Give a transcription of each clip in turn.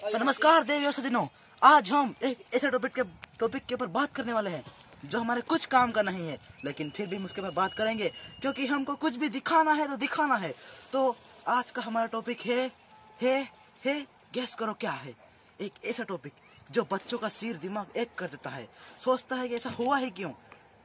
तो नमस्कार देवी और सज्जनों, आज हम एक ऐसे टॉपिक के ऊपर बात करने वाले हैं जो हमारे कुछ काम का नहीं है, लेकिन फिर भी हम उसके ऊपर बात करेंगे क्योंकि हमको कुछ भी दिखाना है तो दिखाना है। तो आज का हमारा टॉपिक है गेस करो क्या है। एक ऐसा टॉपिक जो बच्चों का सिर दिमाग एक कर देता है, सोचता है कि ऐसा हुआ है क्यों।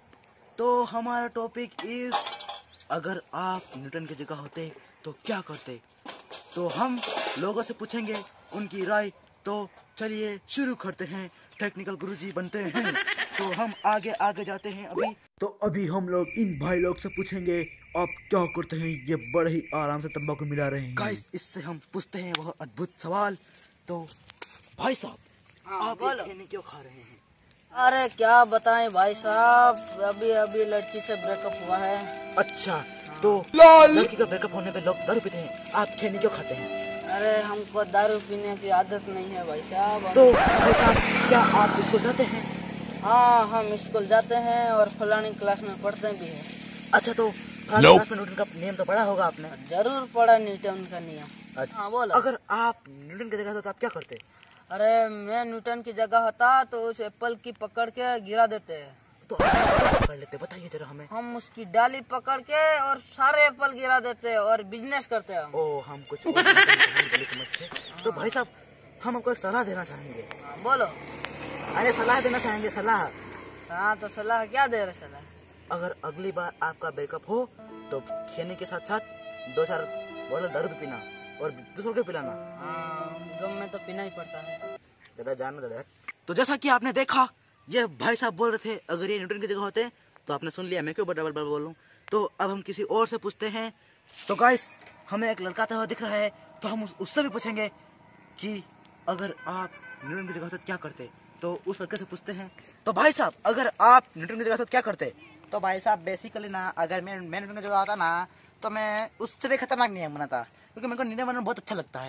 तो हमारा टॉपिक इज, अगर आप न्यूटन की जगह होते तो क्या करते। तो हम लोगों से पूछेंगे उनकी राय। तो चलिए शुरू करते हैं, टेक्निकल गुरुजी बनते हैं। तो हम आगे जाते हैं। अभी हम लोग इन भाई लोग से पूछेंगे आप क्या करते हैं। ये बड़े ही आराम से तंबाकू मिला रहे हैं। गाइस, इससे हम पूछते हैं वह अद्भुत सवाल। तो भाई साहब, आप ये क्यों खा रहे हैं? अरे क्या बताएं भाई साहब, अभी लड़की से ब्रेकअप हुआ है। अच्छा, तो लड़की का ब्रेकअप होने पे लोग दारू पीते हैं, आप खैनी क्यों खाते हैं? अरे हमको दारू पीने की आदत नहीं है भाई साहब। तो भाई साहब, क्या आप स्कूल जाते हैं? हाँ, हम स्कूल जाते हैं और फलानी क्लास में पढ़ते भी हैं। अच्छा, तो क्लास में न्यूटन का नियम तो पढ़ा होगा आपने? जरूर पढ़ा न्यूटन का नियम। अच्छा, हाँ बोलो। अगर आप न्यूटन की जगह होते तो आप क्या करते? अरे मैं न्यूटन की जगह होता तो उस एप्पल की पकड़ के गिरा देते हैं। तो आप क्या पकड़ लेते, बताइए जरा हमें। हम उसकी डाली पकड़ के और सारे एप्पल गिरा देते हैं और बिजनेस करते हैं। ओ, हम कुछ और समझते। तो भाई साहब, हम आपको एक सलाह देना चाहेंगे। बोलो। अरे सलाह देना चाहेंगे, सलाह। हाँ तो सलाह क्या दे रहे सलाह? अगर अगली बार आपका ब्रेकअप हो तो खेने के साथ साथ 2-4 बोतल दारू भी पीना और दूसरों को पिलाना। हाँ, गम में तो पीना ही पड़ता है। ज्यादा जान ना। तो जैसा कि आपने देखा, ये भाई साहब बोल रहे थे अगर ये न्यूटन की जगह होते, तो आपने सुन लिया, मैं क्यों डबल बोलूं। तो अब हम किसी और से पूछते हैं। तो गाइस, हमें एक लड़का आता हुआ दिख रहा है, तो हम उससे भी पूछेंगे कि अगर आप न्यूटन की जगह होते क्या करते। तो उस लड़के से पूछते हैं। तो भाई साहब, अगर आप न्यूटन की जगह होते क्या करते? तो भाई साहब, बेसिकली ना, अगर मैं न्यूटन की जगह आता ना, तो मैं उससे भी खतरनाक नियम बनाता, क्योंकि मेरे को नियम बनाना बहुत अच्छा लगता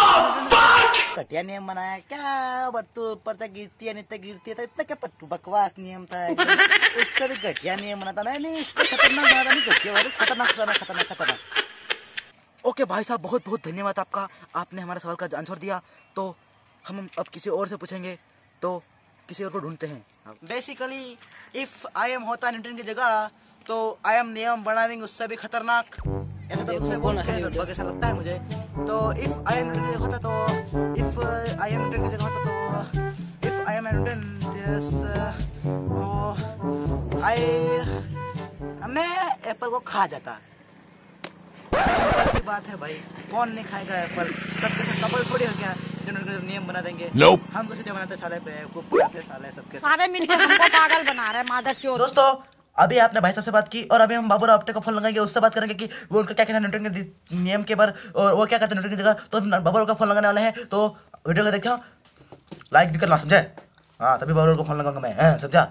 है। घटिया नियम बनाया क्या, बत्तू ऊपर तक गिरती है, नीचे गिरती है, तो इतना क्या पट्टू बकवास नियम था। उससे भी घटिया नियम बनाता। नहीं, इससे खतरनाक बनाता नहीं, घटिया खतरनाक। ओके भाई साहब, बहुत बहुत धन्यवाद आपका, आपने हमारे सवाल का आंसर दिया। तो हम अब किसी और से पूछेंगे, तो किसी और को ढूंढते हैं। बेसिकली इफ आई एम होता न्यूटन की जगह, तो आई एम नियम बनाएंगे उससे भी खतरनाक। ऐसा तो उससे लगभग ऐसा लगता है मुझे। तो इफ आई एम न्यूटन की जगह होता, तो इफ आई एम न्यूटन की जगह होता, तो इफ आई एम न्यूटन, मैं एप्पल को खा जाता। बात है भाई, कौन नहीं खाएगा एप्पल? सबके सब कपल थोड़ी हो गया नियम बना देंगे। हम तो सीधे बनाते साले पे साले सबके सारे मिलकर हमको पागल बना रहे हैं मादरचोद। दोस्तों, अभी आपने भाई साहब से बात की और अभी हम बाबू राव अपने को फोन लगाएंगे, उससे बात करेंगे कि वो उनका क्या कहना है न्यूटन के नियम के बारे और वो क्या कहते हैं न्यूटन की जगह। तो बाबू राव का फोन लगाने वाले हैं, तो वीडियो को देखो, लाइक भी करना, समझे? हाँ, तभी बाबू राव को फोन लगाऊंगा मैं, समझा?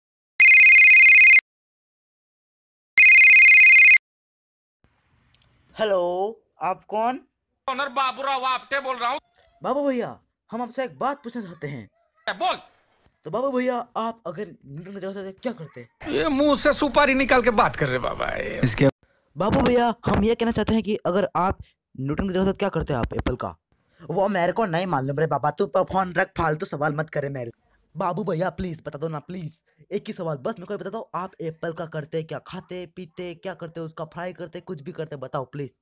हेलो, आप कौन? ऑनर बाबूराव आपटे बोल रहा हूँ। बाबू भैया, हम आपसे एक बात पूछना चाहते हैं। बोल। तो बाबू भैया, आप अगर न्यूटन की जगह होते क्या करते? ये मुंह से सुपारी निकाल के बात कर रहे बाबा इसके। बाबू भैया, हम ये कहना चाहते हैं कि अगर आप न्यूटन की जगह होते क्या करते आप एप्पल का? वो मेरे को नहीं मालूम रे बाबा, तू फोन रख, फालतू सवाल मत करे मेरे। बाबू भैया प्लीज बता दो ना, प्लीज एक ही सवाल बस मेरे को बता दो, आप एप्पल का करते क्या? खाते पीते क्या करते? उसका फ्राई करते, कुछ भी करते, बताओ प्लीज।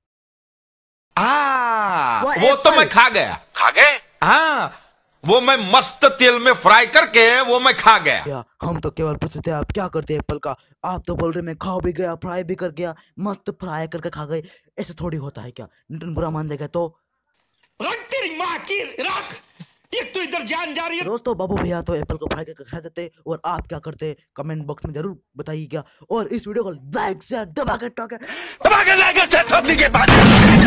वो तो मैं खा गए। हाँ, वो मैं मस्त तेल में फ्राई करके वो मैं खा गया। हम तो केवल पूछते थे आप क्या करते एप्पल का, आप तो बोल रहे मैं खा भी गया, फ्राई भी कर गया, मस्त फ्राई करके खा गए। ऐसे थोड़ी होता है क्या? न्यूटन बुरा मान जाएगा तो? रख तेरी माँ की रख, एक तो इधर जान जा रही है। दोस्तों, बाबू भैया तो एप्पल को फ्राई करके खा देते, और आप क्या करते कमेंट बॉक्स में जरूर बताइएगा। और इस वीडियो को लाइक से दबा के